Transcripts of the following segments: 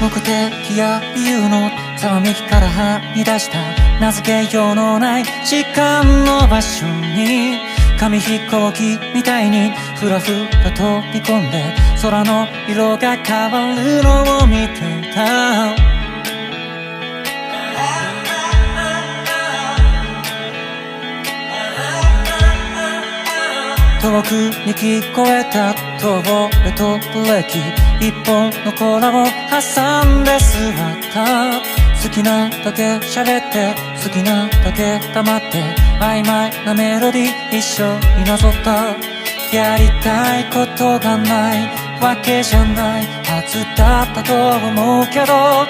目的や理由のざわめきからはみ出した名付けようのない時間の場所に紙飛行機みたいにふらふら飛び込んで空の色が変わるのを見ていた。遠くに聞こえた遠吠えとブレーキ一本のコーラを挟んで座った。好きなだけ喋って好きなだけ黙って曖昧なメロディー一緒になぞった。やりたいことがないわけじゃないはずだったと思うけど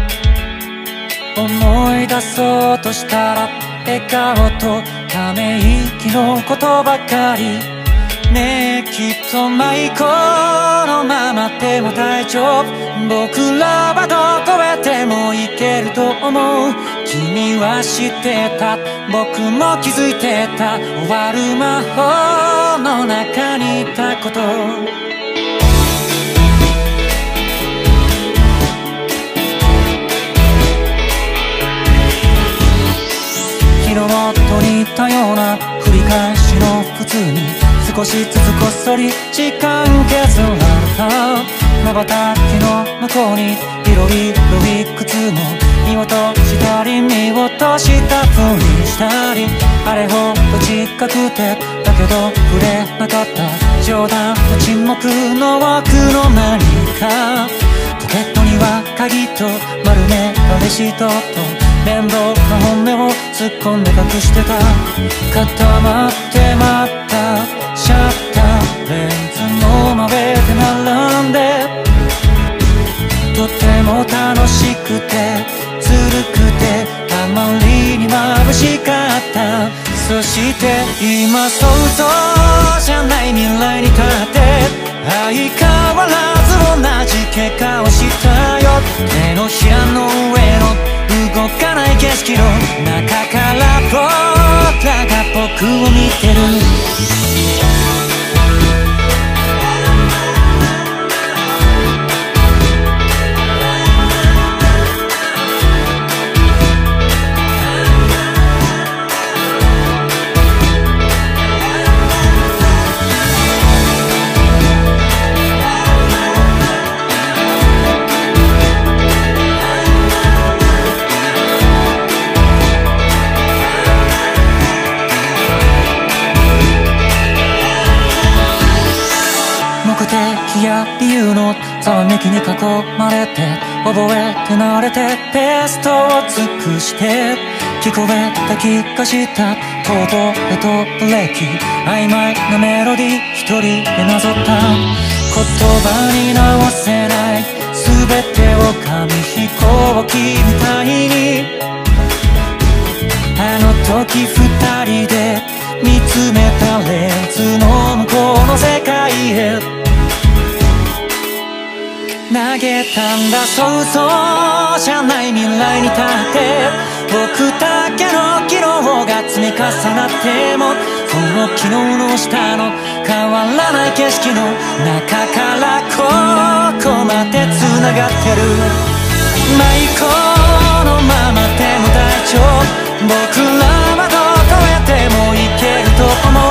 思い出そうとしたら笑顔とため息のことばかり。ねえきっと迷子のままでも大丈夫。僕らはどこへでも行けると思う。君は知ってた僕も気づいてた終わる魔法の中にいたこと。昨日と似たような繰り返しの普通に少しずつこっそり時間削られた。瞬きの向こうにいろいろいくつも見落としたり見落としたふりしたりあれほど近くてだけど触れなかった冗談と沈黙の奥の何か。ポケットには鍵と丸めたレシートと面倒な本音を突っ込んで隠してた。固まって待ったシャッターレンズの真上で並んでとても楽しくてずるくてあまりに眩しかった。そして今想像じゃない未来に立って相変わらず同じ結果をしたよ。手のひらの上の動かない景色の中から僕らが僕を見てる。目的や理由のざわめきに囲まれて覚えて慣れてベストを尽くして聞こえた気がした遠吠えとブレーキ曖昧なメロディー一人でなぞった言葉に直せない全てを紙飛行機みたいにあの時二人で見つめたレンズの向こうの世界へ投げたんだ想像じゃない未来に立って僕だけの昨日が積み重なってもその昨日の下の変わらない景色の中からここまで繋がってる。迷子のままでも大丈夫僕らはどこへでも行けると思う。